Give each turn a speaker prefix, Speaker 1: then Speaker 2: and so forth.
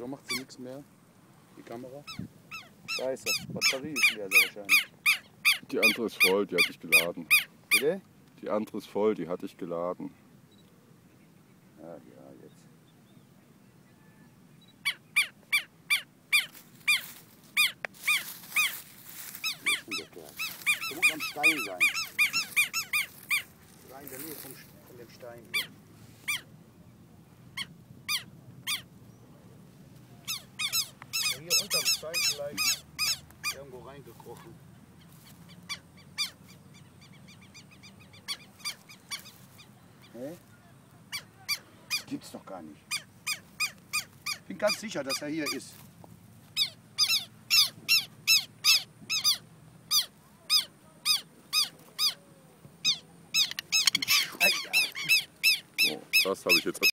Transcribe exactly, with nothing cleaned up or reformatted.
Speaker 1: Warum macht sie nichts mehr? Die Kamera? Scheiße, Batterie ist leer sehr wahrscheinlich.
Speaker 2: Die andere ist voll, die hatte ich geladen.
Speaker 1: Bitte?
Speaker 2: Die andere ist voll, die hatte ich geladen.
Speaker 1: Ja, ja, jetzt. Hier ist schon der Kerl. Der muss am Stein sein. Da in der Nähe vom, von dem Stein hier. Ja, hier unterm Stein vielleicht irgendwo reingekrochen. Hä? Gibt's doch gar nicht. Ich bin ganz sicher, dass er hier ist.
Speaker 2: Oh, das habe ich jetzt